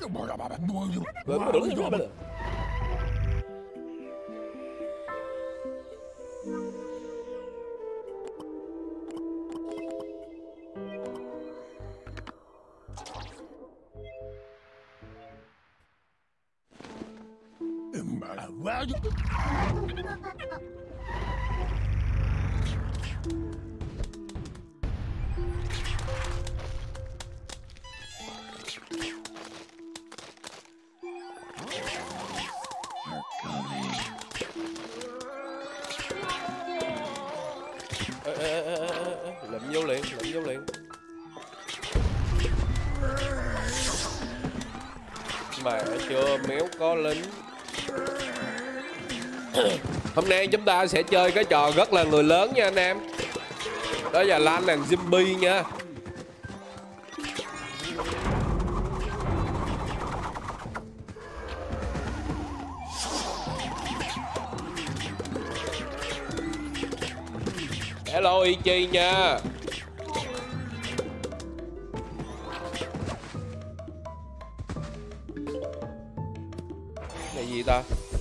Lụm vô liền, lụm vô liền. Mà chưa, méo có lính. Hôm nay chúng ta sẽ chơi cái trò rất là người lớn nha anh em. Đó là lan nàng zombie nha. Hello Ichi nha. Này gì ta?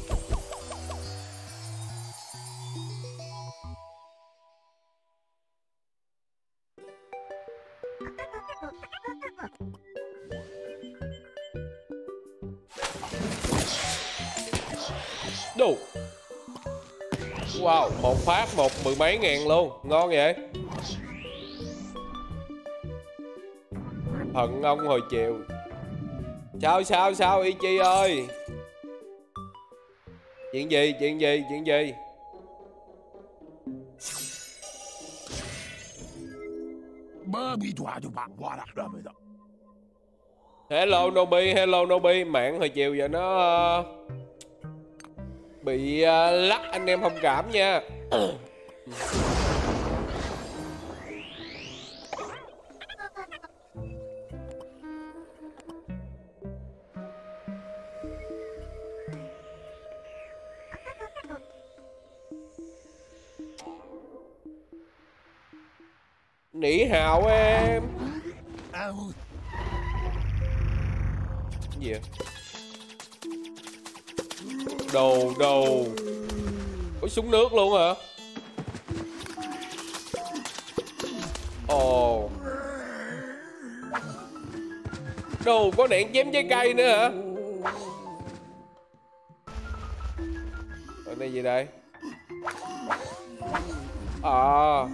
Đủ. Wow, một phát một 10 mấy ngàn luôn. Ngon vậy. Thần ông hồi chiều. Sao Ichi ơi. Chuyện gì? Hello Nobi, mạng hồi chiều giờ nó bị lắc, anh em thông cảm nha. Nỉ hào em. Gì vậy? Đồ có súng nước luôn hả? Ồ. Đồ có đạn chém trái cây nữa hả? Ở đây gì đây? À.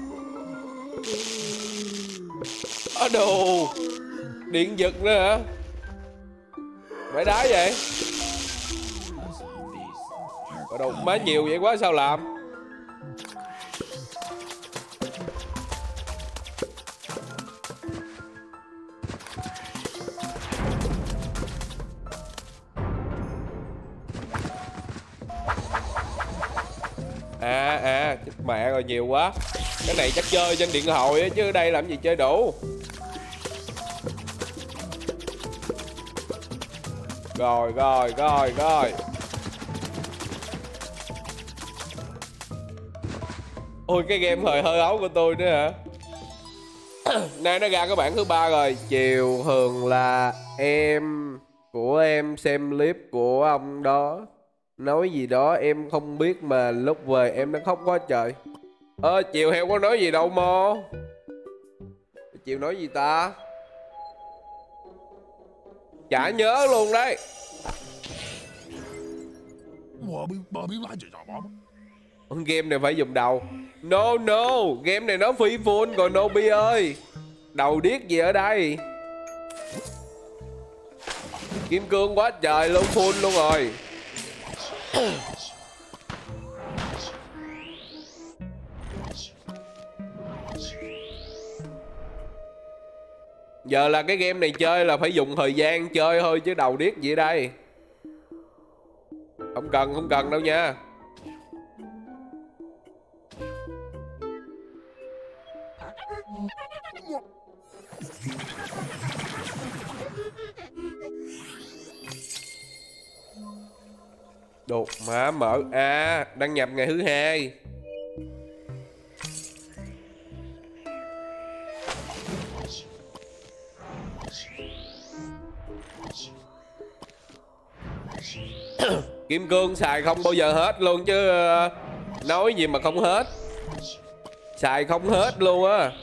Ở đồ điện giật nữa hả? Mày đá vậy? Ở đâu má nhiều vậy quá sao làm? Chết mẹ rồi, nhiều quá. Cái này chắc chơi trên điện thoại á, chứ ở đây làm gì chơi đủ. Rồi. Ôi cái game hơi ấu của tôi nữa hả? Nay nó ra cái bản thứ 3 rồi. Chiều thường là em của em xem clip của ông đó nói gì đó em không biết, mà lúc về em nó khóc quá trời. Chiều heo có nói gì đâu Mo. Chiều nói gì ta? Chả nhớ luôn đấy. Game này phải dùng đầu. No, game này nó free full rồi Nobi ơi. Đầu điếc gì ở đây. Kim cương quá trời luôn, full luôn rồi. Giờ là cái game này chơi là phải dùng thời gian chơi thôi, chứ đầu điếc gì ở đây. Không cần đâu nha. Đột mã mở. Đăng nhập ngày thứ 2. Kim cương xài không bao giờ hết luôn chứ. Nói gì mà không hết. Xài không hết luôn á.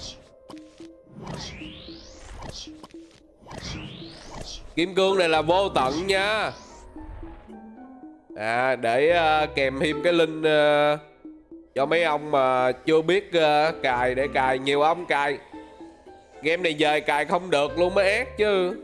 Kim cương này là vô tận nha. Để kèm thêm cái link cho mấy ông mà chưa biết cài, để cài. Nhiều ông cài game này về cài không được luôn mới ác chứ.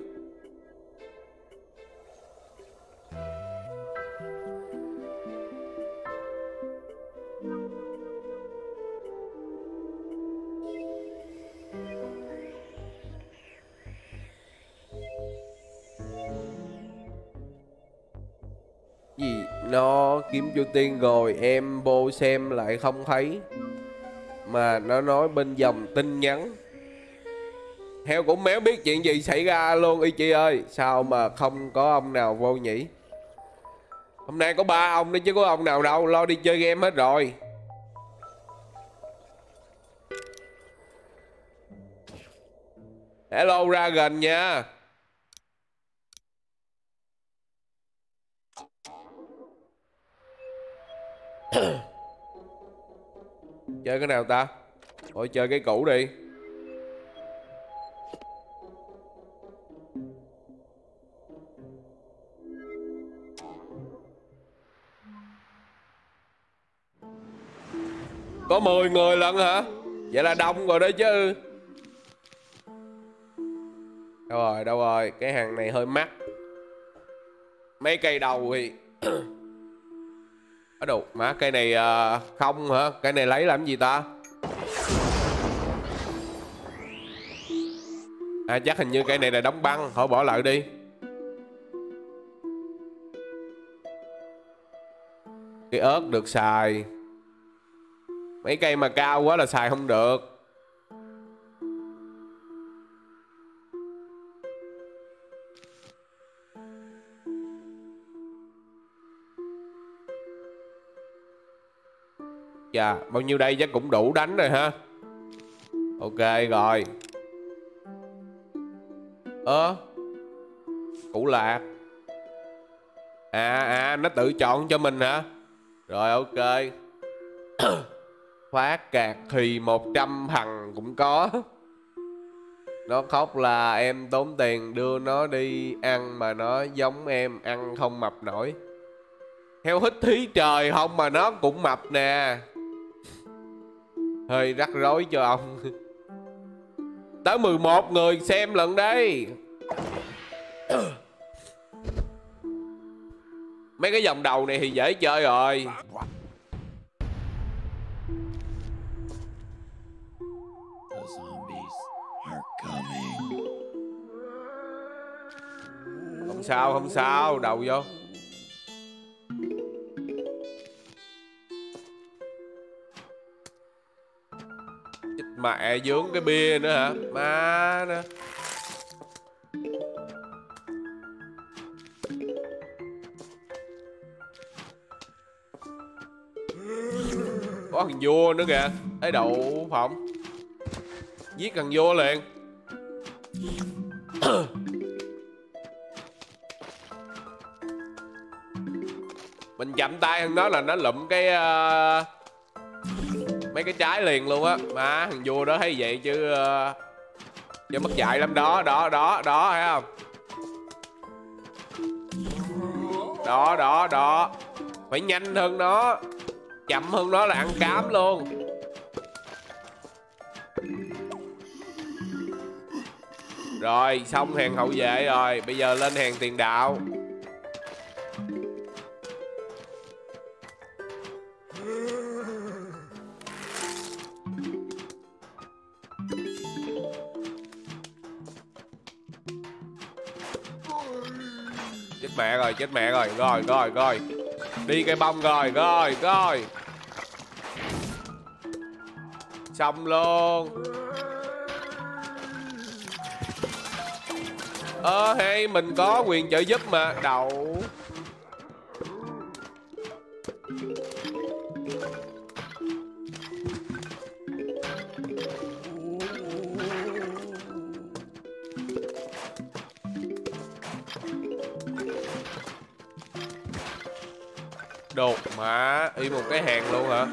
Gì? Nó kiếm vô tiên rồi em vô xem lại không thấy. Mà nó nói bên dòng tin nhắn. Heo cũng méo biết chuyện gì xảy ra luôn. Y chị ơi, sao mà không có ông nào vô nhỉ? Hôm nay có 3 ông đó chứ có ông nào đâu. Lo đi chơi game hết rồi. Hello Dragon nha. Chơi cái nào ta? Thôi chơi cái cũ đi. Có 10 người lận hả? Vậy là đông rồi đó chứ. Đâu rồi, cái hàng này hơi mắc. Mấy cây đầu thì ở đâu mà cây này không hả? Cây này lấy làm gì ta? Chắc hình như cây này là đóng băng. Thôi bỏ lại đi. Cây ớt được xài. Mấy cây mà cao quá là xài không được. Chà, bao nhiêu đây chắc cũng đủ đánh rồi ha. Ok rồi. Củ lạc. Nó tự chọn cho mình hả? Rồi ok. Phát cạc thì 100 thằng cũng có. Nó khóc là em tốn tiền đưa nó đi ăn mà nó giống em, ăn không mập nổi. Heo hít thí trời không mà nó cũng mập nè. Hơi rắc rối cho ông. Tới 11 người xem lần đây. Mấy cái vòng đầu này thì dễ chơi rồi. Không sao, đầu vô. Chết mẹ, dướng cái bia nữa hả? Má nữa. Có thằng vua nữa kìa. Ê đậu phộng. Giết thằng vua liền. Mình chậm tay hơn nó là nó lụm cái mấy cái trái liền luôn á. Mà thằng vua đó thấy vậy chứ chứ mất dạy lắm đó. Đó thấy không? Đó. Phải nhanh hơn nó. Chậm hơn nó là ăn cám luôn. Rồi xong hàng hậu vệ rồi. Bây giờ lên hàng tiền đạo. Chết mẹ rồi. Rồi. Đi cây bông rồi. Xong luôn. Hay mình có quyền trợ giúp mà. Đậu. Đột mà y một cái hàng luôn hả?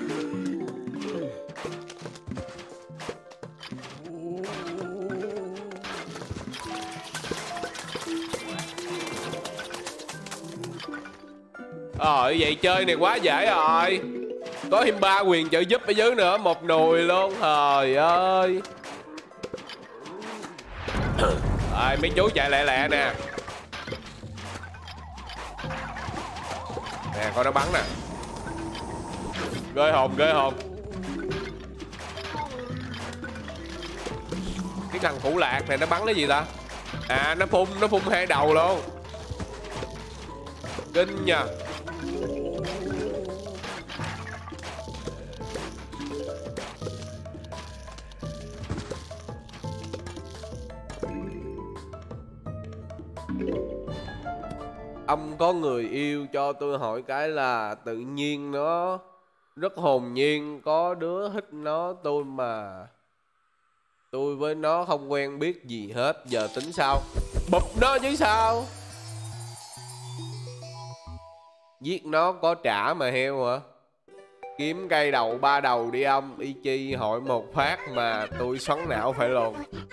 Vậy chơi này quá dễ rồi. Có thêm 3 quyền trợ giúp ở dưới nữa, một nùi luôn. Trời ơi. Rồi mấy chú chạy lẹ lẹ nè. Nè coi nó bắn nè. Ghê hồn, ghê hồn. Cái thằng củ lạc này nó bắn cái gì ta? À nó phun 2 đầu luôn. Kinh nha. Ông có người yêu cho tôi hỏi cái là tự nhiên nó rất hồn nhiên, có đứa thích nó tôi mà tôi với nó không quen biết gì hết, giờ tính sao? Bụp nó chứ sao? Giết nó có trả mà heo hả? Kiếm cây đầu 3 đầu đi ông, y chi hỏi một phát mà tôi xoắn não phải luôn.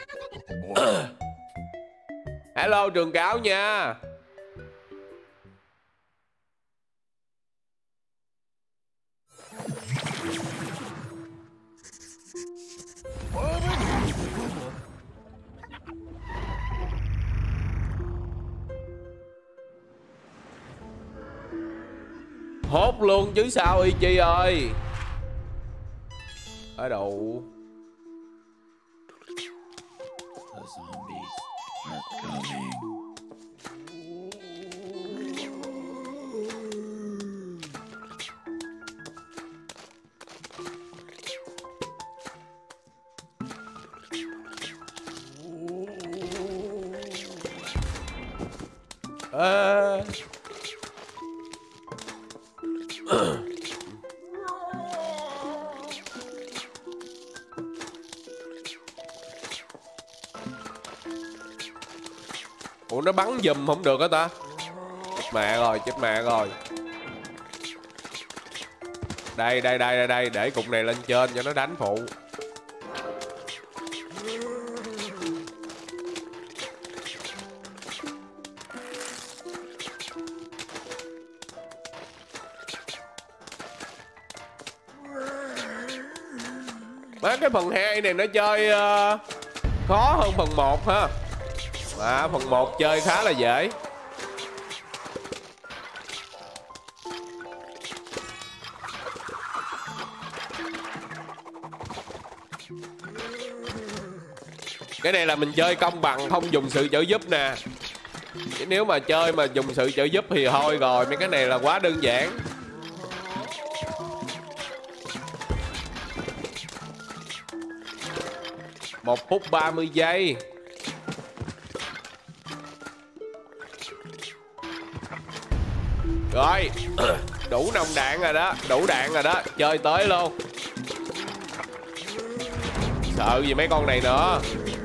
Hello trường cáo nha. Hốt luôn chứ sao y chi ơi. Ở đâu? Ủa nó bắn giùm không được hả ta? Chết mẹ rồi, chết mẹ rồi. Đây, để cục này lên trên cho nó đánh phụ. Má cái phần 2 này nó chơi khó hơn phần 1 ha. Mà phần 1 chơi khá là dễ. Cái này là mình chơi công bằng, không dùng sự trợ giúp nè. Chứ nếu mà chơi mà dùng sự trợ giúp thì thôi rồi. Mấy cái này là quá đơn giản. Một phút 30 giây. Rồi. Đủ nòng đạn rồi đó. Đủ đạn rồi đó. Chơi tới luôn. Sợ gì mấy con này nữa.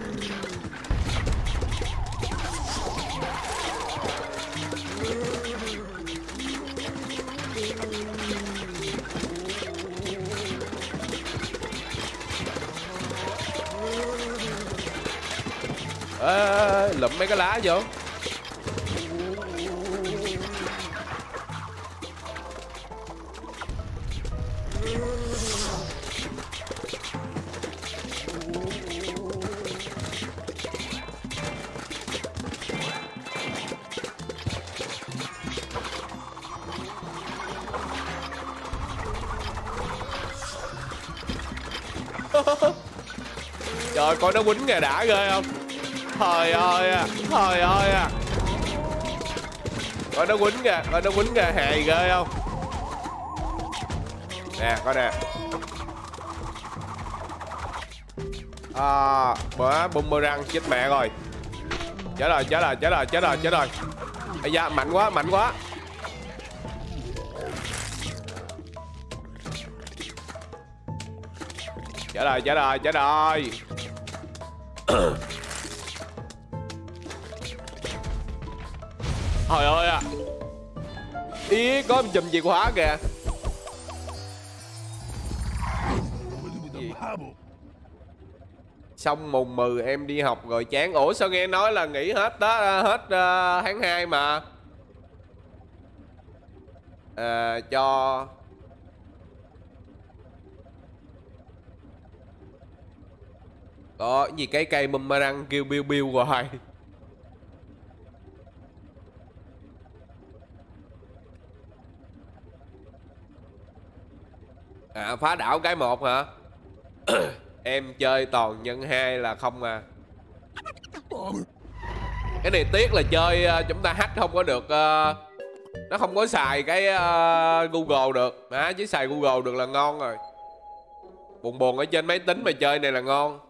Lụm mấy cái lá vô. Trời coi nó quýnh kìa, đã ghê không? Trời ơi à, trời ơi à. Coi nó quýnh kìa, hài ghê không? Nè, coi nè. Bữa boomerang chết mẹ rồi. Chết rồi. Ây da, mạnh quá. Chết rồi. Trời ơi à. Ý có một chùm chìa khóa kìa. Gì? Xong mùng 10 em đi học rồi chán. Ủa sao nghe nói là nghỉ hết đó, hết tháng 2 mà. Cho có gì cái cây boomerang kêu biu biu hoài. Phá đảo cái 1 hả? Em chơi toàn nhân 2 là không à. Cái này tiếc là chơi chúng ta hack không có được, nó không có xài cái Google được. Chứ xài Google được là ngon rồi. Buồn buồn ở trên máy tính mà chơi này là ngon.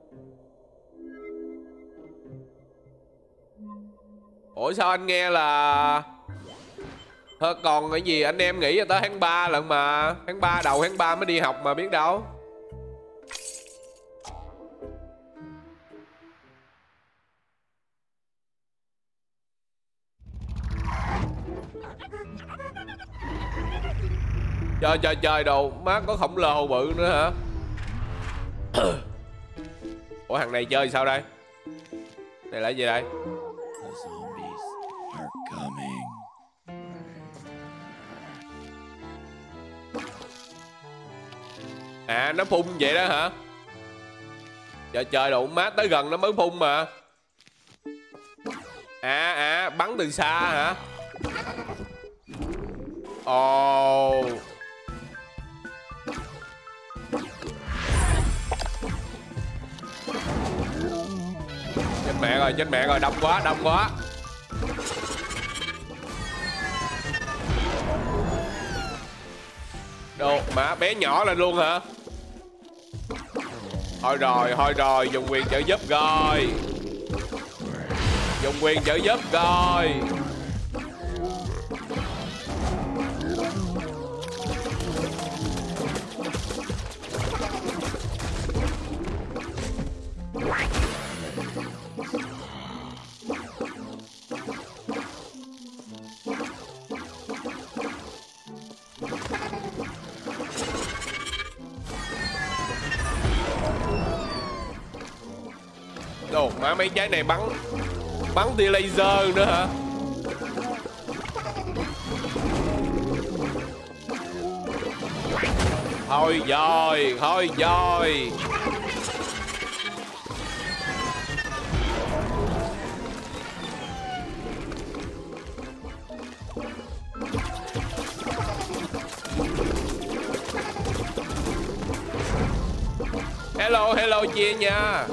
Ủa sao anh nghe là thôi còn cái gì anh em nghĩ là tới tháng 3 lận mà. Tháng 3 đầu tháng 3 mới đi học mà biết đâu. Chơi đồ má có khổng lồ bự nữa hả? Ủa thằng này chơi sao đây? Này là gì đây? Nó phun vậy đó hả? Chơi đồ má tới gần nó mới phun mà. Bắn từ xa hả? Ồ. Chết mẹ rồi, đông quá. Đồ má bé nhỏ lên luôn hả? Thôi rồi, dùng quyền trợ giúp rồi. Đồ má mấy trái này bắn tia laser nữa hả? Thôi rồi. Hello chia nha.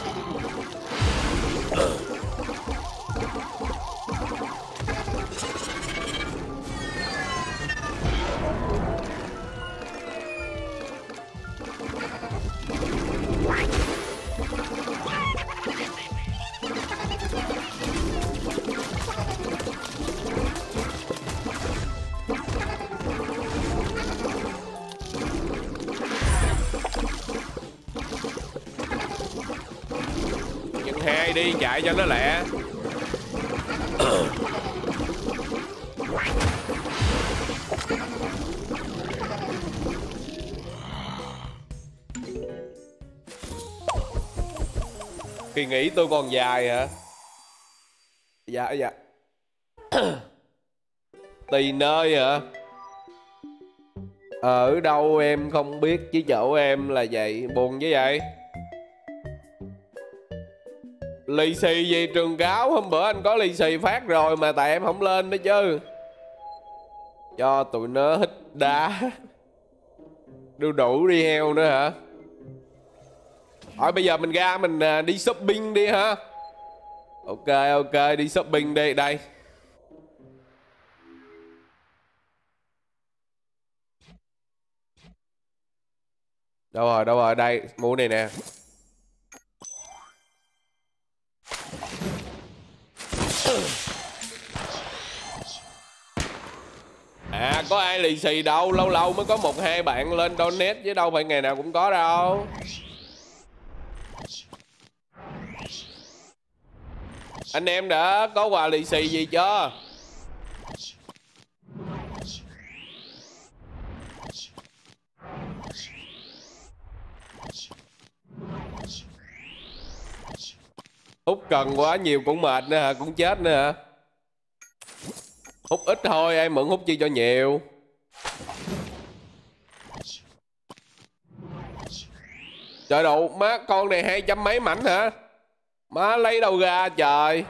Nhân 2 đi, chạy cho nó lẹ. Kỳ nghỉ tôi còn dài hả? Dạ. Tùy nơi hả? Ở đâu em không biết chứ chỗ em là vậy. Buồn với vậy. Lì xì gì Trường Cáo? Hôm bữa anh có lì xì phát rồi mà tại em không lên đó chứ. Cho tụi nó hít đá. Đu đủ đi heo nữa hả? Thôi bây giờ mình ra mình đi shopping đi hả? Ok đi shopping đi. Đây. Đâu rồi đây. Mua này nè. Có ai lì xì đâu. Lâu lâu mới có 1-2 bạn lên donate chứ đâu phải ngày nào cũng có đâu. Anh em đã có quà lì xì gì chưa? Hút cần quá nhiều cũng mệt nữa hả? Cũng chết nữa hả? Hút ít thôi, em mượn hút chi cho nhiều. Trời đủ, má con này 200 mấy mảnh hả? Má lấy đâu ra trời.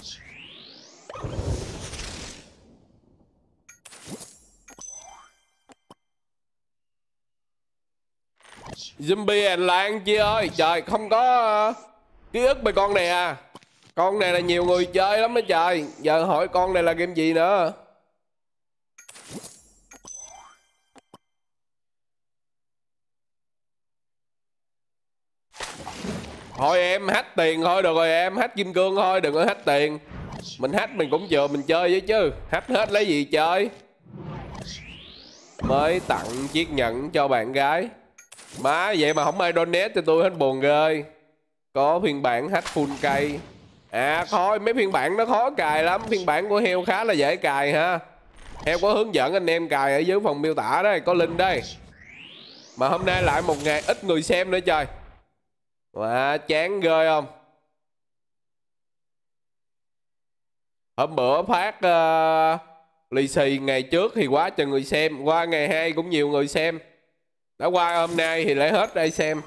Zombie and Lan Chi ơi. Trời, không có ký ức về con này à. Con này là nhiều người chơi lắm đó trời. Giờ hỏi con này là game gì nữa. Thôi em hack tiền thôi, được rồi em hack kim cương thôi, đừng có hack tiền. Mình hack mình cũng vừa mình chơi với chứ. Hack hết lấy gì chơi. Mới tặng chiếc nhẫn cho bạn gái. Má vậy mà không ai donate cho tôi hết, buồn ghê. Có phiên bản hack full cây. À thôi mấy phiên bản nó khó cài lắm. Phiên bản của heo khá là dễ cài ha. Heo có hướng dẫn anh em cài ở dưới phần miêu tả đây, có link đây. Mà hôm nay lại một ngày ít người xem nữa trời. Wow, chán ghê không? Hôm bữa phát lì xì ngày trước thì quá trời người xem. Qua ngày 2 cũng nhiều người xem. Đã qua hôm nay thì lại hết đây xem.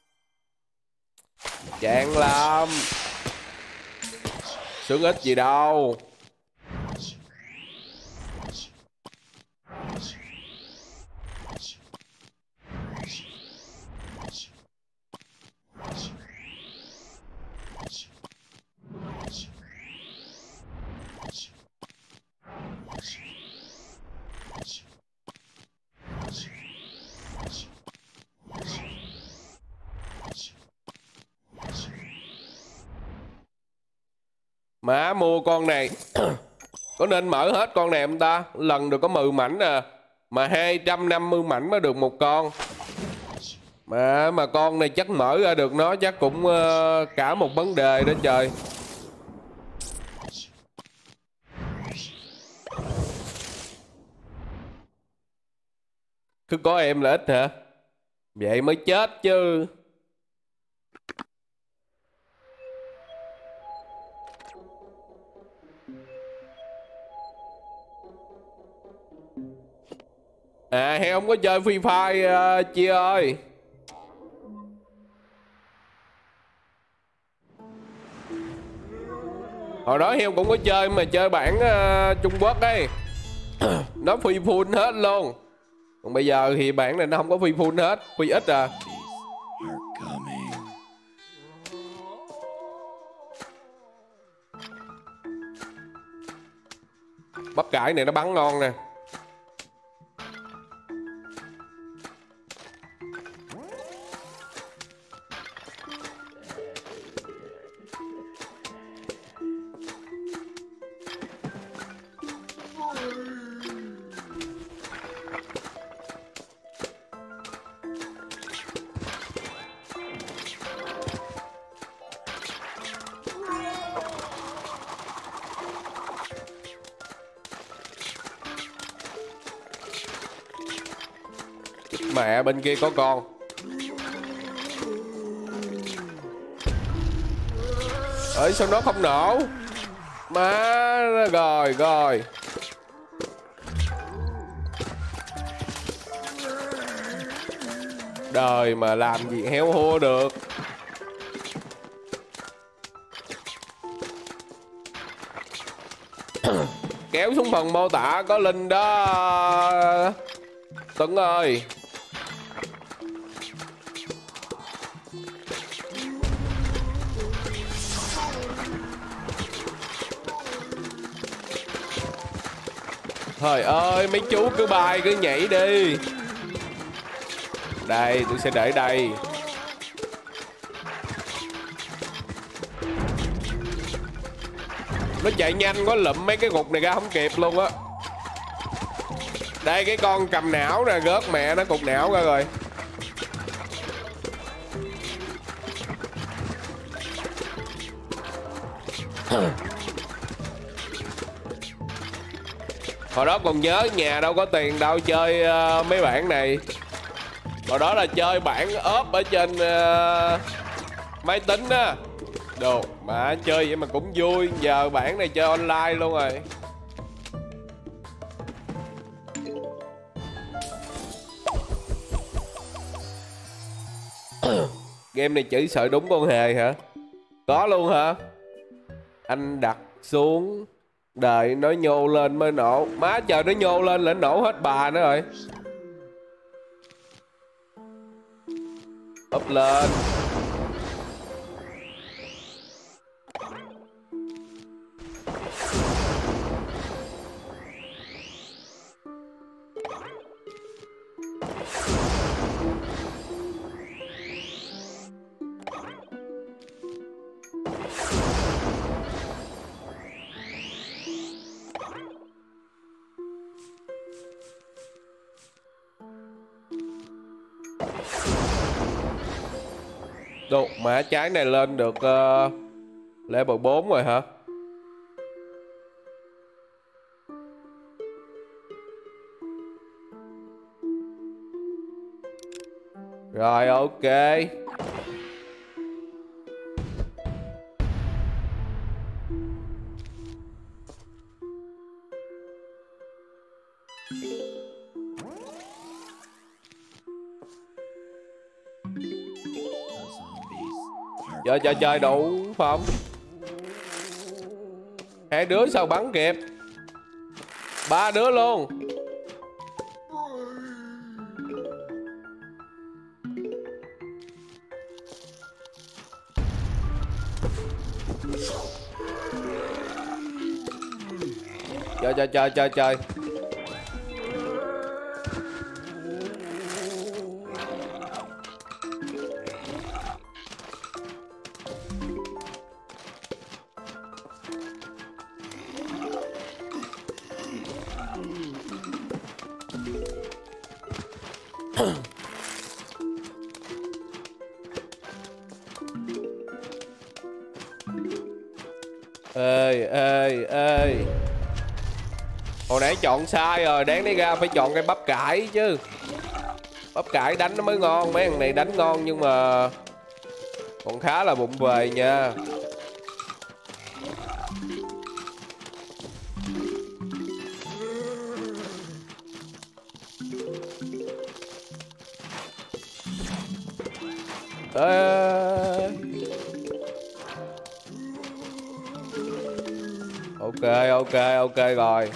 Chán lắm. Sướng ít gì đâu. Má mua con này có nên mở hết con này không ta? Lần được có 10 mảnh à. Mà 250 mảnh mới được một con. Mà con này chắc mở ra được nó chắc cũng cả một vấn đề đó trời. Cứ có em là ít hả? Vậy mới chết chứ. À hay không có chơi Free Fire Chi ơi. Hồi đó Heo cũng có chơi mà chơi bản Trung Quốc ấy. Nó free full hết luôn. Còn bây giờ thì bản này nó không có free full hết, free ít à. Bắp cải này nó bắn ngon nè. Mẹ bên kia có con. Ơi sao nó không nổ? Má rồi rồi. Đời mà làm gì héo hua được. Kéo xuống phần mô tả có link đó Tuấn ơi. Trời ơi mấy chú cứ bay cứ nhảy đi. Đây tôi sẽ để đây. Nó chạy nhanh quá lụm mấy cái gục này ra không kịp luôn á. Đây cái con cầm não nè, gớt mẹ nó cục não ra rồi. Hồi đó còn nhớ nhà đâu có tiền đâu chơi mấy bản này. Hồi đó là chơi bản ốp ở trên máy tính á. Đồ mà chơi vậy mà cũng vui. Giờ bản này chơi online luôn rồi. Game này chỉ sợ đúng con hề hả? Có luôn hả? Anh đặt xuống, đợi nó nhô lên mới nổ. Má chờ nó nhô lên là nổ hết bà nữa rồi. Up lên. Đồ mã trái này lên được level 4 rồi hả? Rồi ok. Chơi đủ không? Hai đứa sao bắn kịp? Ba đứa luôn. Chơi. Ê. Hồi nãy chọn sai rồi, đáng lý ra phải chọn cái bắp cải chứ. Bắp cải đánh nó mới ngon, mấy thằng này đánh ngon nhưng mà còn khá là vụng về nha. Ok rồi.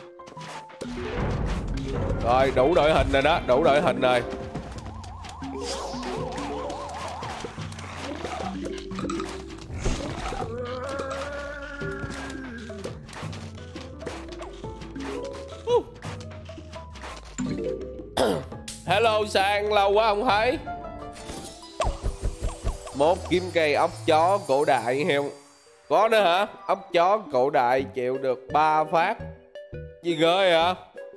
Rồi đủ đội hình rồi đó, đủ đội hình rồi. Hello Sang, lâu quá không thấy. Một kim cây ốc chó cổ đại heo. Có nữa hả? Ốc chó cổ đại chịu được 3 phát. Gì ghê hả?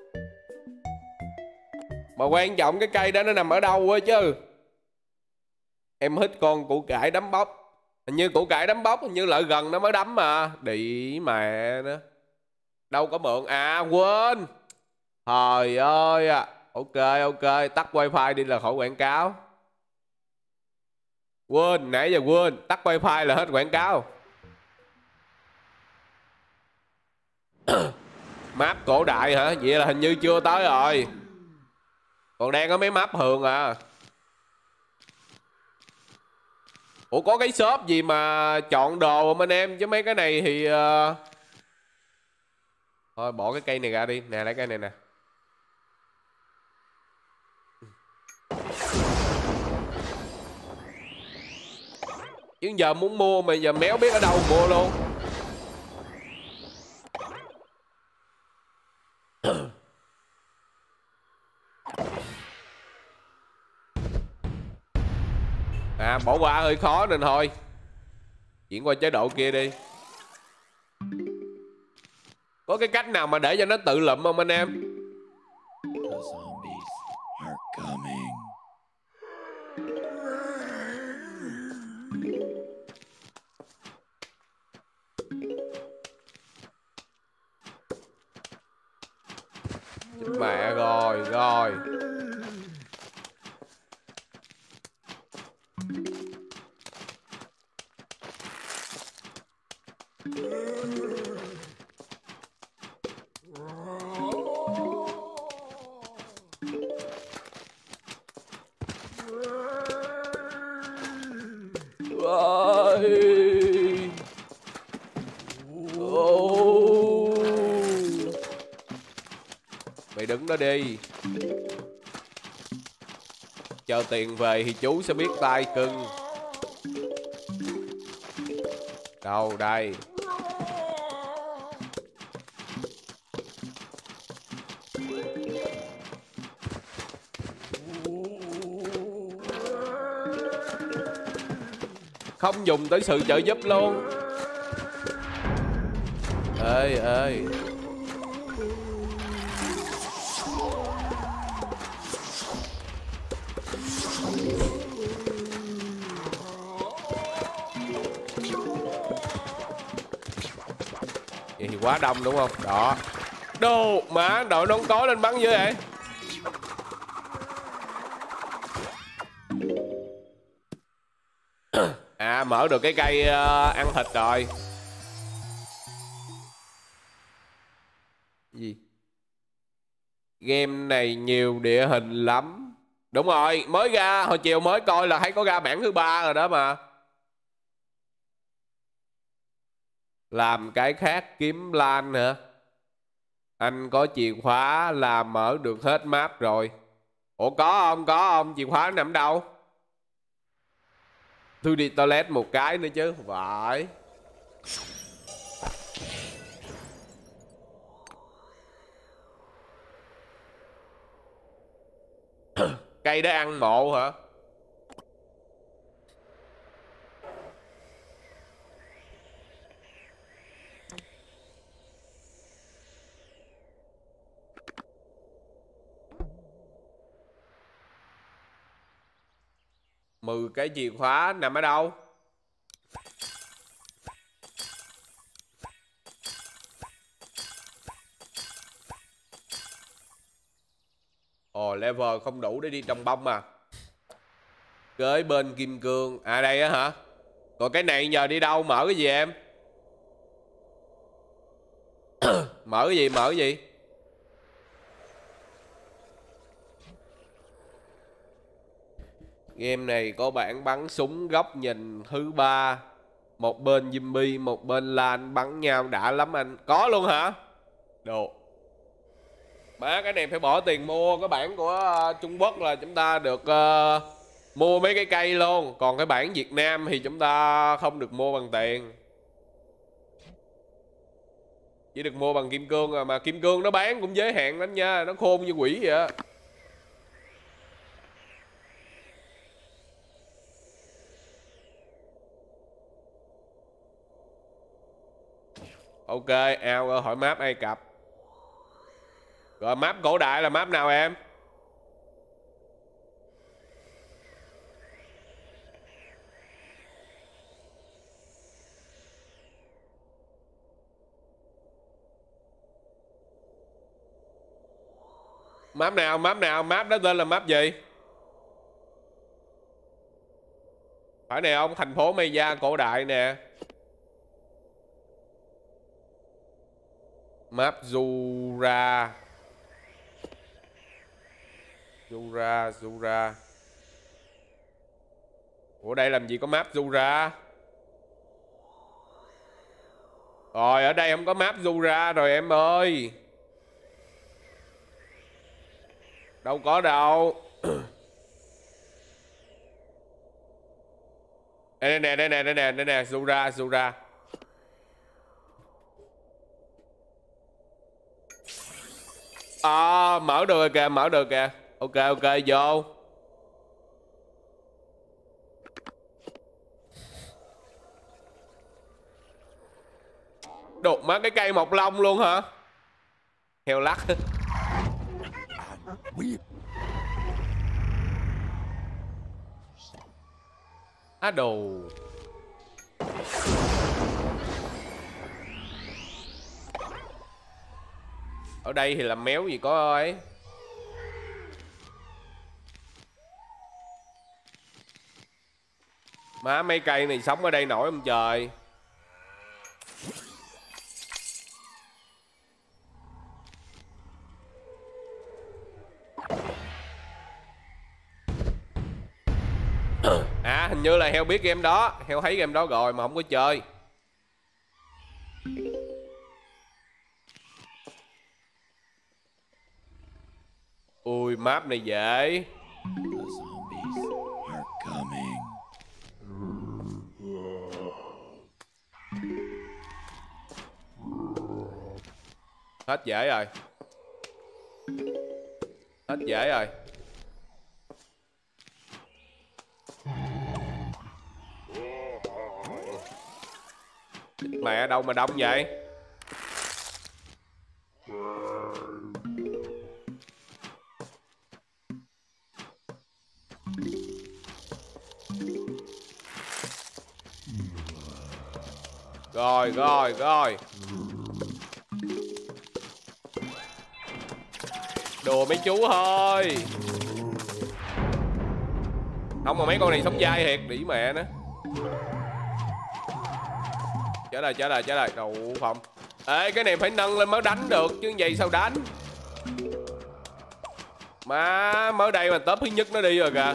Mà quan trọng cái cây đó nó nằm ở đâu á chứ. Em hít con củ cải đấm bóc. Hình như củ cải đấm bóc hình như lại gần nó mới đấm mà. Đĩ mẹ nữa. Đâu có mượn. À quên. Trời ơi à. Ok. Tắt wifi đi là khỏi quảng cáo. Quên, nãy giờ quên. Tắt wifi là hết quảng cáo. Map cổ đại hả? Vậy là hình như chưa tới rồi. Còn đang có mấy map thường à. Ủa có cái shop gì mà chọn đồ không anh em? Chứ mấy cái này thì thôi bỏ cái cây này ra đi. Nè lấy cây này nè. Chứ giờ muốn mua mà giờ méo biết ở đâu mua luôn. À bỏ qua hơi khó nên thôi. Chuyển qua chế độ kia đi. Có cái cách nào mà để cho nó tự lụm không anh em? Mẹ rồi. đứng đó đi. Chờ tiền về thì chú sẽ biết tay cưng. Đâu đây. Không dùng tới sự trợ giúp luôn. Ê ê. Vậy thì quá đông đúng không? Đó. Đồ má đội nón có lên bắn dữ vậy. À mở được cái cây ăn thịt rồi. Gì? Game này nhiều địa hình lắm. Đúng rồi, mới ra hồi chiều mới coi là thấy có ra bản thứ 3 rồi đó mà. Làm cái khác kiếm lan hả? Anh có chìa khóa là mở được hết map rồi. Ủa có không? Chìa khóa nằm đâu? Tôi đi toilet một cái nữa chứ. Phải. Cây để ăn mộ hả? Mười cái chìa khóa nằm ở đâu? Ồ level không đủ để đi trong bông à. Kế bên kim cương. À đây á hả? Còn cái này nhờ đi đâu? Mở cái gì em? Mở cái gì? Mở cái gì? Game này có bản bắn súng góc nhìn thứ 3. Một bên zombie, một bên lan bắn nhau đã lắm anh. Có luôn hả? Đồ. Má cái này phải bỏ tiền mua. Cái bản của Trung Quốc là chúng ta được mua mấy cái cây luôn. Còn cái bản Việt Nam thì chúng ta không được mua bằng tiền. Chỉ được mua bằng kim cương à. Mà kim cương nó bán cũng giới hạn lắm nha. Nó khôn như quỷ vậy á. Ok, ao hỏi map Ai Cập. Rồi map cổ đại là map nào em? Map nào? Map đó tên là map gì? Phải này không? Thành phố Maya cổ đại nè. Map Zura. Ủa đây làm gì có map Zura? Rồi ở đây không có map Zura rồi em ơi. Đâu có đâu. Đây nè Zura. À, mở được rồi kìa. Ok vô. Đột má cái cây mọc lông luôn hả? Heo lắc. Á đồ. Ở đây thì làm méo gì có ấy. Má mấy cây này sống ở đây nổi không trời. À hình như là heo biết game đó. Heo thấy game đó rồi mà không có chơi. Ui, map này dễ. Hết dễ rồi. Hết dễ rồi. Mẹ đâu mà đông vậy? Rồi. Đùa mấy chú thôi. Không mà mấy con này sống dai thiệt, đĩ mẹ nó. Chết rồi. Đâu không. Ê, cái này phải nâng lên mới đánh được chứ vậy sao đánh. Má mới đây mà top thứ nhất nó đi rồi kìa.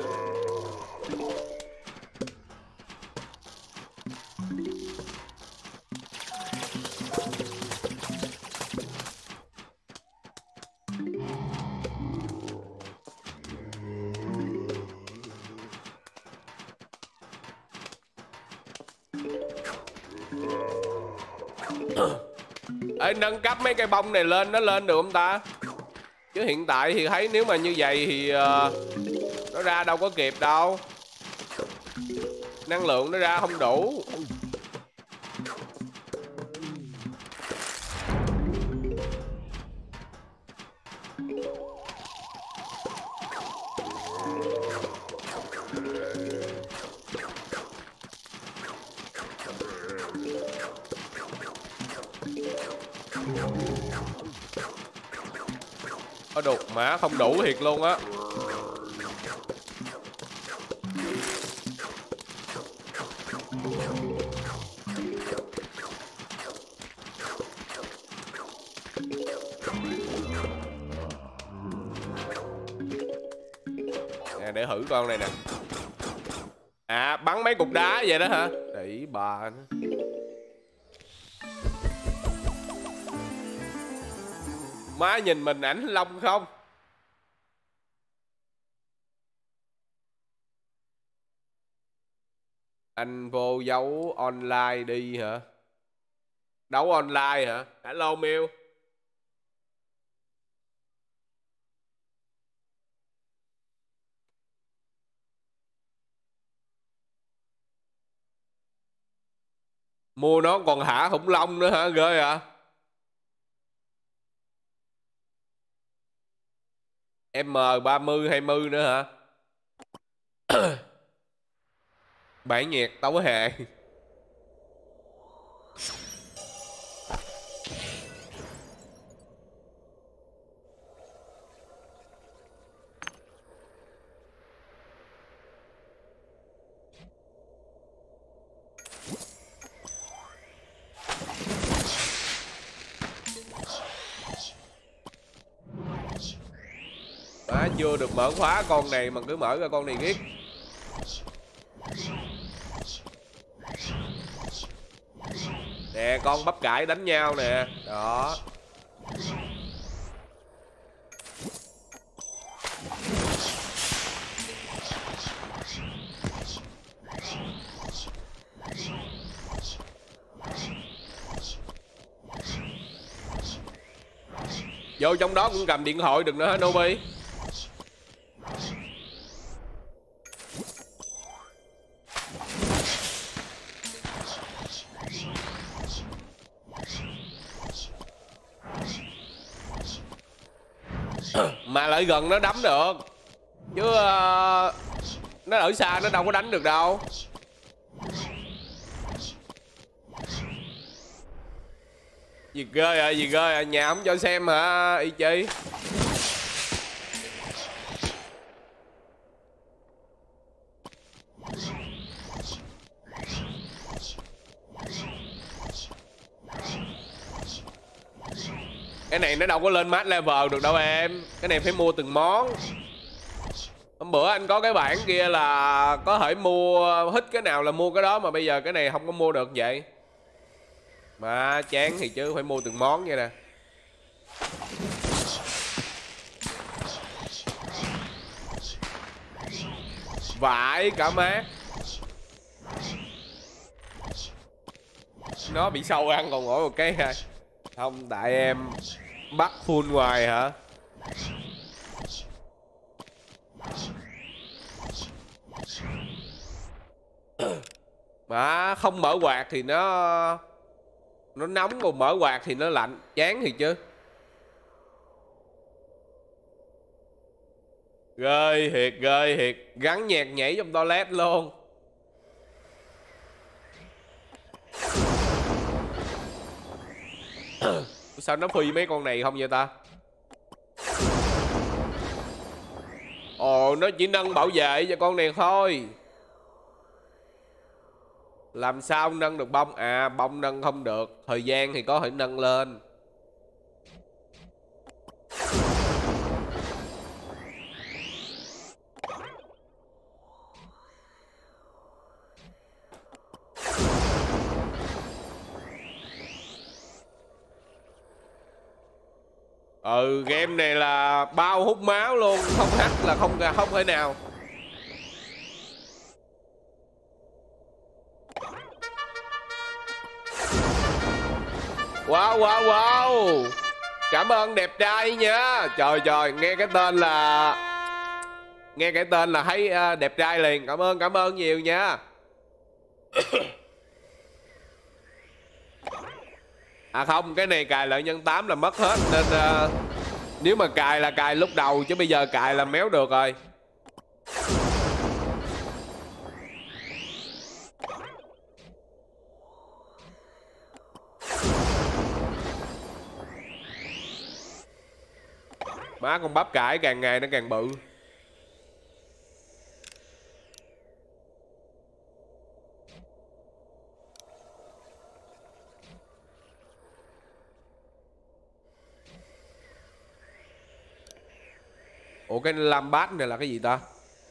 Ê, nâng cấp mấy cây bông này lên, nó lên được không ta? Chứ hiện tại thì thấy nếu mà như vậy thì nó ra đâu có kịp đâu. Năng lượng nó ra không đủ. Có đục má không đủ thiệt luôn á. Nè, để thử con này nè. À, bắn mấy cục đá vậy đó hả? Đĩ bà nó. Má nhìn mình ảnh long không? Anh vô dấu online đi hả? Đấu online hả? Hello Miêu. Mua nó còn thả khủng long nữa hả? Ghê hả? M30 20 nữa hả? Bản nhạc tấu hệ. Má chưa được mở khóa con này mà cứ mở ra con này ghét. Nè, con bắp cải đánh nhau nè. Đó. Vô trong đó cũng cầm điện thoại được nữa hả Nobi? Mà lại gần nó đấm được. Chứ nó ở xa nó đâu có đánh được đâu. Gì ghê à, nhà không cho xem hả y chi? Cái này nó đâu có lên max level được đâu em. Cái này phải mua từng món. Hôm bữa anh có cái bản kia là có thể mua thích cái nào là mua cái đó. Mà bây giờ cái này không có mua được vậy. Mà chán thì chứ phải mua từng món vậy nè. Vãi cả má. Nó bị sâu ăn còn mỗi một cái hay. Không, tại em bắt full ngoài hả? Mà không mở quạt thì nó nóng, còn mở quạt thì nó lạnh. Chán thì chứ. Ghê thiệt. Gắn nhạc nhảy trong toilet luôn. Sao nó phi mấy con này không vậy ta? Ồ, nó chỉ nâng bảo vệ cho con này thôi. Làm sao nâng được bông? À, bông nâng không được. Thời gian thì có thể nâng lên. Ừ, game này là bao hút máu luôn. Không hack là không thể nào. Wow. Cảm ơn đẹp trai nha. Trời, nghe cái tên là thấy đẹp trai liền. Cảm ơn nhiều nha. À không, cái này cài lợi nhân 8 là mất hết. Nên nếu mà cài là cài lúc đầu, chứ bây giờ cài là méo được rồi. Má, con bắp cải càng ngày nó càng bự. Ủa, cái lam bát này là cái gì ta?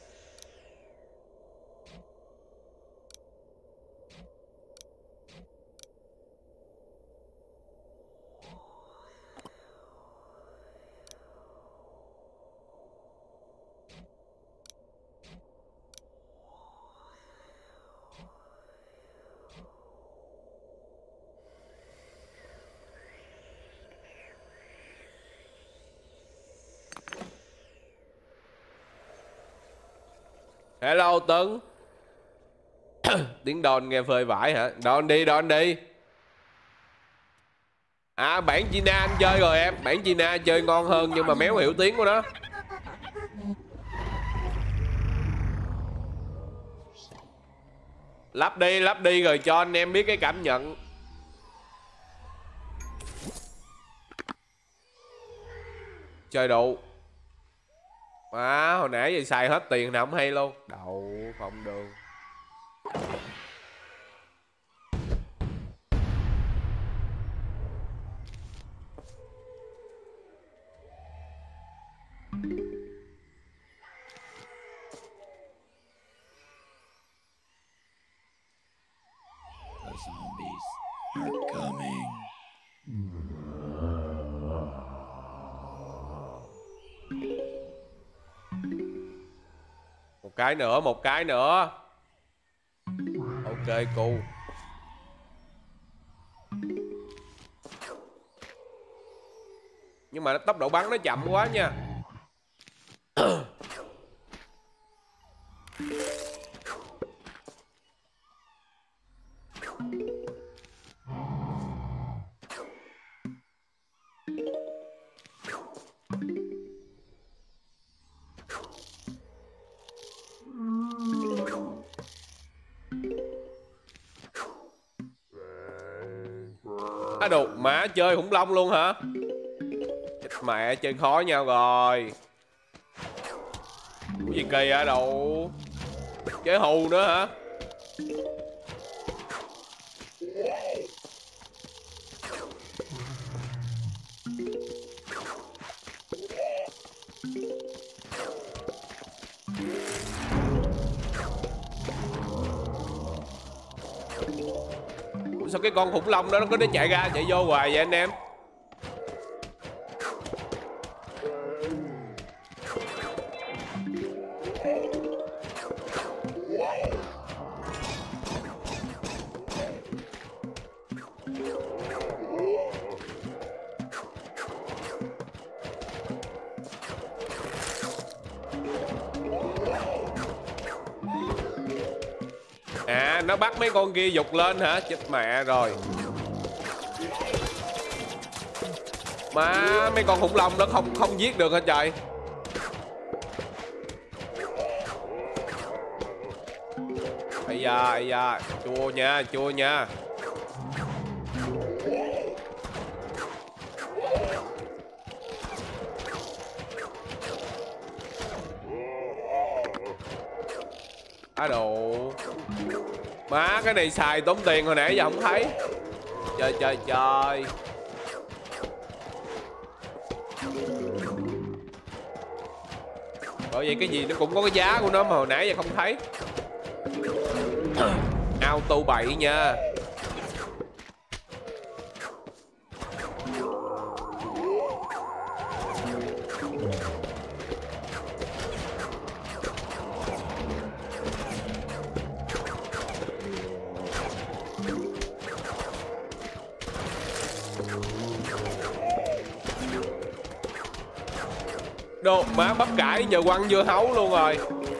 Hello Tuấn. Tiếng đòn nghe phơi vải hả? Đòn đi. À, bản China anh chơi rồi em. Bản China chơi ngon hơn nhưng mà méo hiểu tiếng của nó. Lắp đi rồi cho anh em biết cái cảm nhận. Chơi đủ. À, hồi nãy giờ xài hết tiền nào không hay luôn. Đậu không được. Một cái nữa. Ok, cool. Nhưng mà tốc độ bắn nó chậm quá nha. Á đồ, má chơi khủng long luôn hả? Chết mẹ, chơi khó nhau rồi. Cái gì kỳ hả đồ? Chơi hù nữa hả? Ủa, sao cái con khủng long đó nó có chạy ra chạy vô hoài vậy anh em? nó bắt mấy con kia giục lên hả? Chết mẹ rồi. Má mấy con khủng long nó không giết được hả trời? Ây da, chua nha. Á đồ. Má cái này xài tốn tiền hồi nãy giờ không thấy. Trời. Bởi vậy cái gì nó cũng có cái giá của nó mà hồi nãy giờ không thấy. Auto bậy nha. Đồ má bắp cải giờ quăng dưa hấu luôn rồi.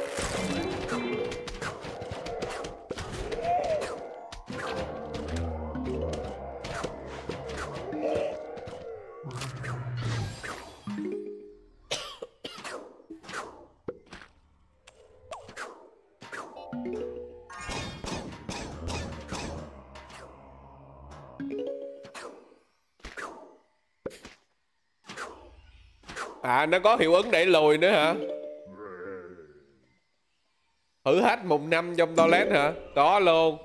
À nó có hiệu ứng đẩy lùi nữa hả? Thử hack 1 năm trong toilet hả? Có luôn.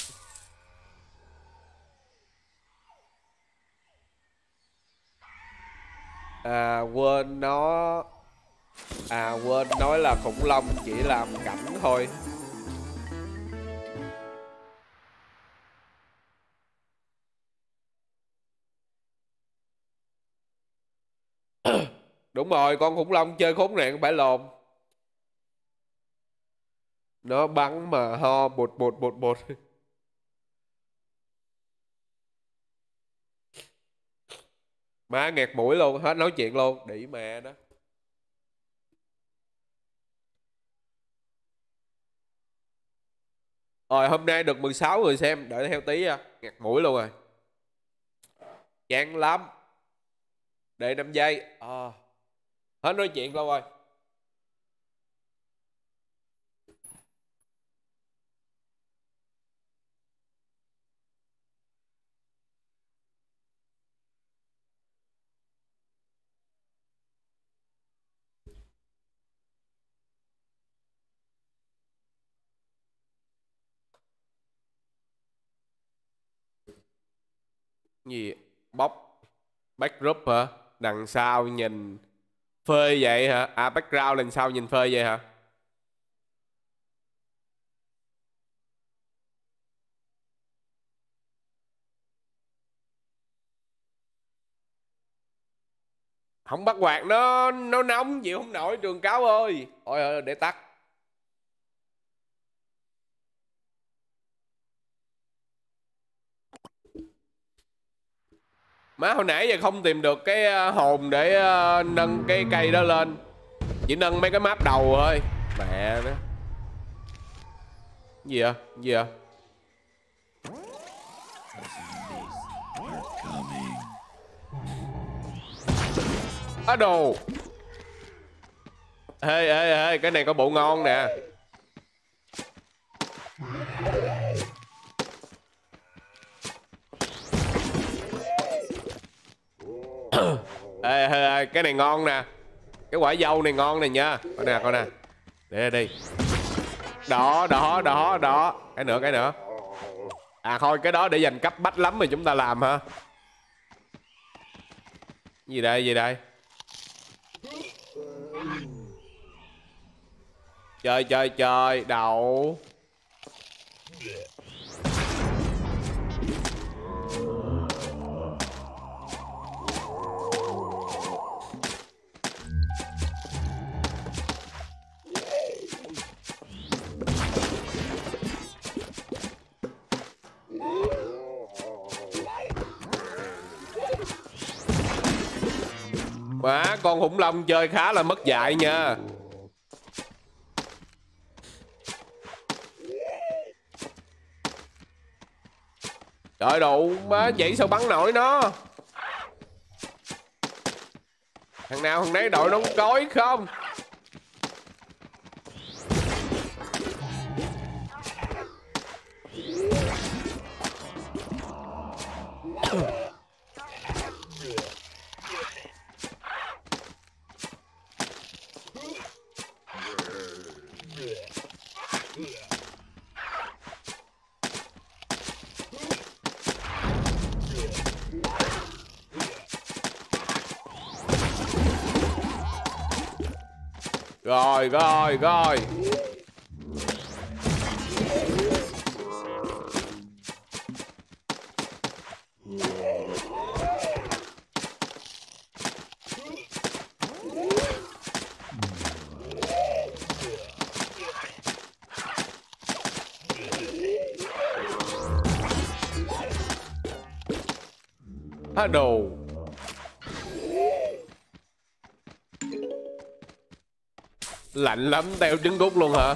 Quên nói là khủng long chỉ làm cảnh thôi. Đúng rồi, con khủng long chơi khốn nạn phải lồn. Nó bắn mà ho bột. Má nghẹt mũi luôn, hết nói chuyện luôn, đĩ mẹ đó. Rồi hôm nay được 16 người xem, đợi theo tí nha, nghẹt mũi luôn rồi. Chán lắm. Để 5 giây. Hết nói chuyện luôn rồi. Gì? Bóc backdrop hả? Đằng sau nhìn phê vậy hả? À background đằng sau nhìn phê vậy hả? Không bắt quạt nó nóng chịu không nổi Trường Cáo ơi. Ôi để tắt. Má hồi nãy giờ không tìm được cái hồn để nâng cái cây đó lên. Chỉ nâng mấy cái map đầu thôi. Mẹ nó. Gì vậy? Gì vậy? Á đồ. Ê, cái này có bộ ngon nè. Ê, cái này ngon nè. Cái quả dâu này ngon nè nha. Coi nè. Để đi. Đó. Cái nữa. À thôi cái đó để dành cấp bách lắm mà chúng ta làm hả? Gì đây? Trời, đậu. Má con khủng long chơi khá là mất dạy nha. Trời đủ má, vậy sao bắn nổi nó? Thằng nào thằng nấy đội nó cối không? Rồi rồi rồi. Há đồ. Lạnh lắm, teo trứng cút luôn hả?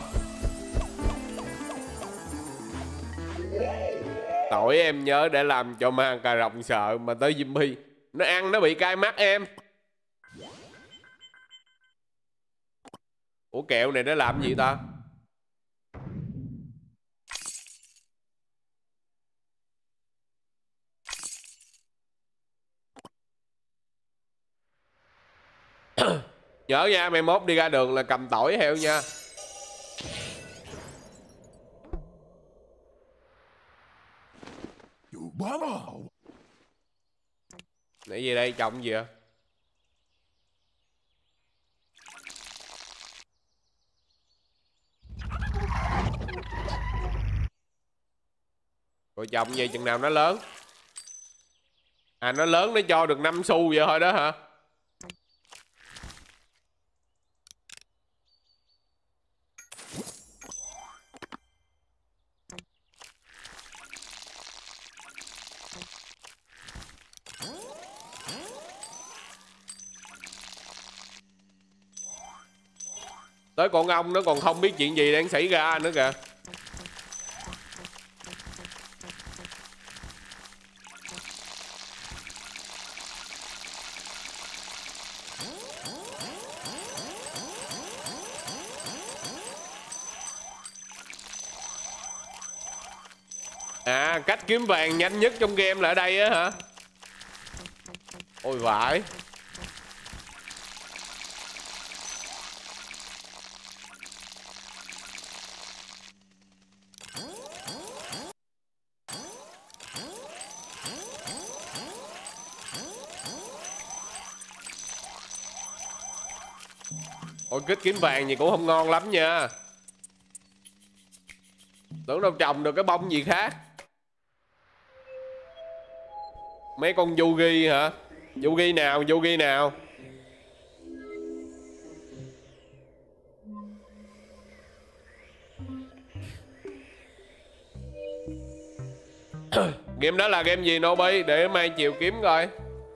Tội em nhớ để làm cho ma cà rồng sợ mà tới Jimmy nó ăn nó bị cay mắt em. Ủa kẹo này nó làm gì ta? Nhớ nha, mai mốt đi ra đường là cầm tỏi theo nha. Nãy gì đây, trồng gì ạ? Rồi trồng gì chừng nào nó lớn? À nó lớn nó cho được 5 xu vậy thôi đó hả? Tới con ong nó còn không biết chuyện gì đang xảy ra nữa kìa. À cách kiếm vàng nhanh nhất trong game là ở đây á hả? Ôi vãi. Ôi kích kiếm vàng gì cũng không ngon lắm nha. Tưởng đâu trồng được cái bông gì khác. Mấy con Yugi hả? Yugi nào? Yugi nào? Game đó là game gì Nobi? Để mai chiều kiếm coi.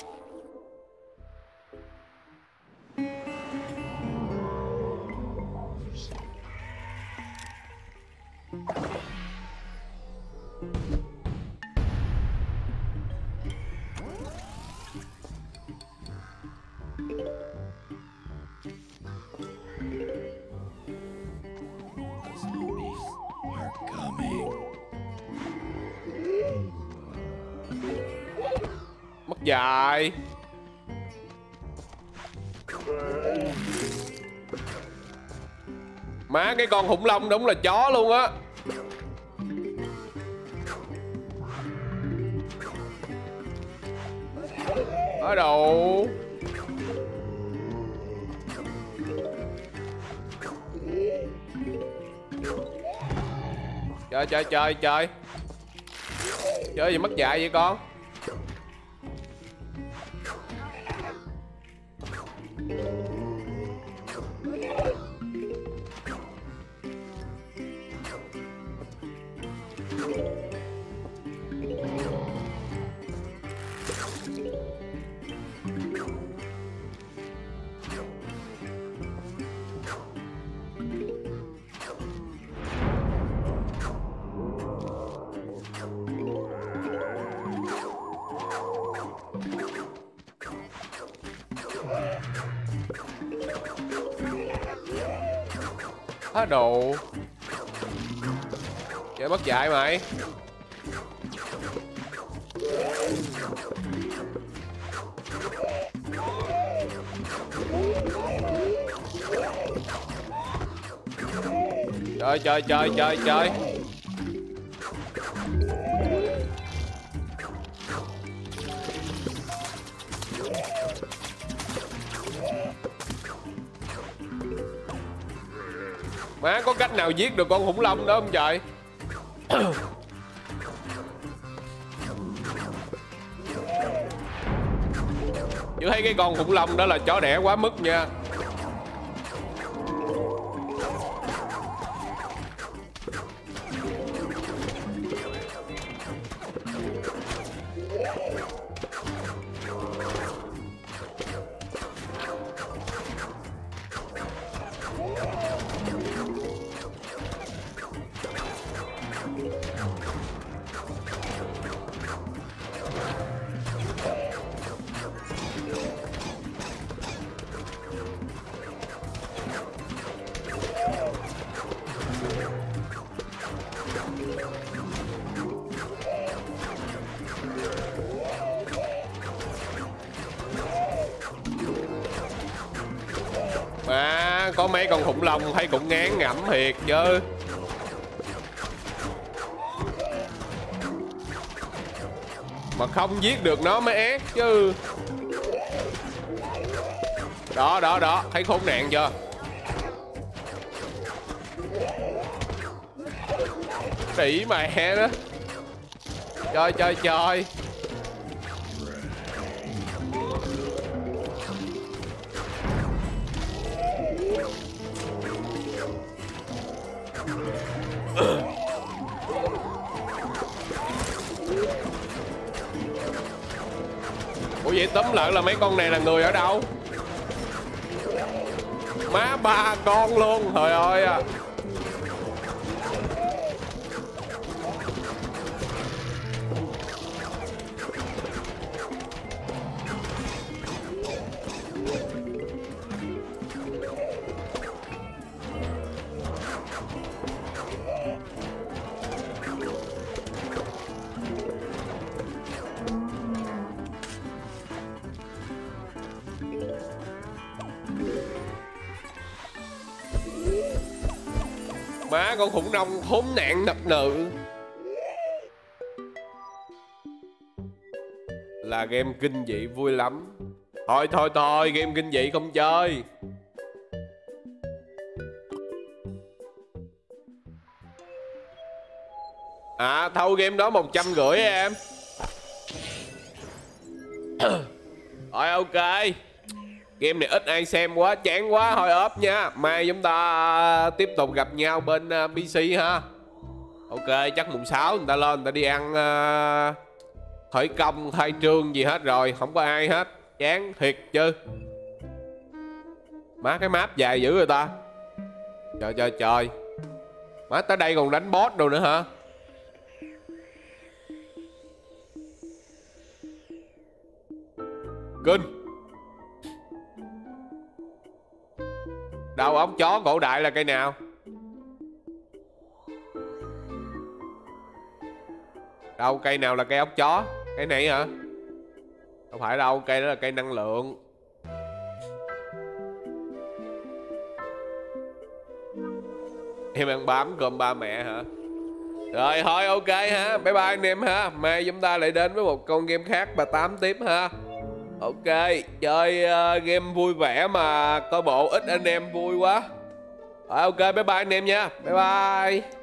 Mất dài. Má cái con khủng long đúng là chó luôn á. Ở đâu? Chơi chơi chơi chơi. Chơi gì mất dạy vậy con? Á đồ. Chơi mất dạy mày. Chơi. Má có cách nào giết được con khủng long đó không trời? Chứ thấy cái con khủng long đó là chó đẻ quá mức nha. Mà có mấy con khủng long thấy cũng ngán ngẩm thiệt chứ. Mà không giết được nó mới ác chứ. Đó thấy khốn nạn chưa? Đỉ mẹ đó. Chơi. Ủa vậy tóm lại là mấy con này là người ở đâu? Má 3 con luôn, trời ơi à. Má con khủng long khốn nạn nập nự. Là game kinh dị vui lắm. Thôi game kinh dị không chơi. À thâu game đó 150 em. Rồi ok. Game này ít ai xem quá, chán quá, thôi ốp nha. Mai chúng ta tiếp tục gặp nhau bên PC ha. Ok, chắc mùng 6 người ta lên, người ta đi ăn khởi công, khai trương gì hết rồi. Không có ai hết, chán thiệt chứ. Má cái map dài dữ rồi ta. Trời. Má tới đây còn đánh boss đâu nữa hả? Kinh. Đâu ống chó cổ đại là cây nào? Đâu cây nào là cây ốc chó? Cây này hả? Không phải đâu, cây đó là cây năng lượng. Em ăn bám cơm ba mẹ hả? Rồi thôi ok ha, bye bye anh em ha. Mai chúng ta lại đến với một con game khác và 8 tiếp ha. Ok, chơi game vui vẻ mà coi bộ ít anh em vui quá. Rồi ok, bye bye anh em nha. Bye bye.